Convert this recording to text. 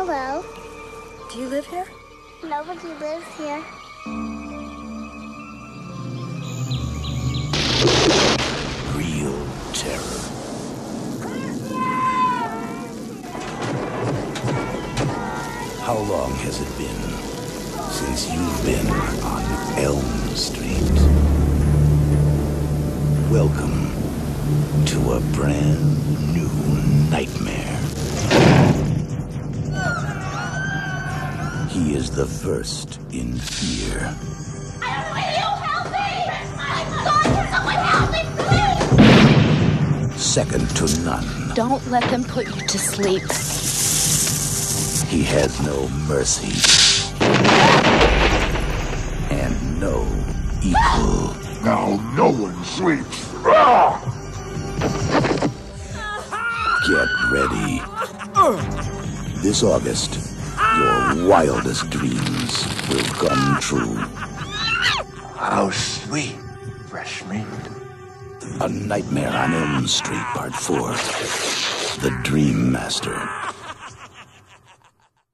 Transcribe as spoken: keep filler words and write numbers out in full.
Hello. Do you live here? Nobody lives here. Real terror. How long has it been since you've been on Elm Street? Welcome to a brand new nightmare. He is the first in fear. Will you help me? I'm sorry, someone help me, please! Second to none. Don't let them put you to sleep. He has no mercy. And no equal. Now no one sleeps. Get ready. This August, your wildest dreams will come true. How sweet, fresh meat. A Nightmare on Elm Street, Part four. The Dream Master.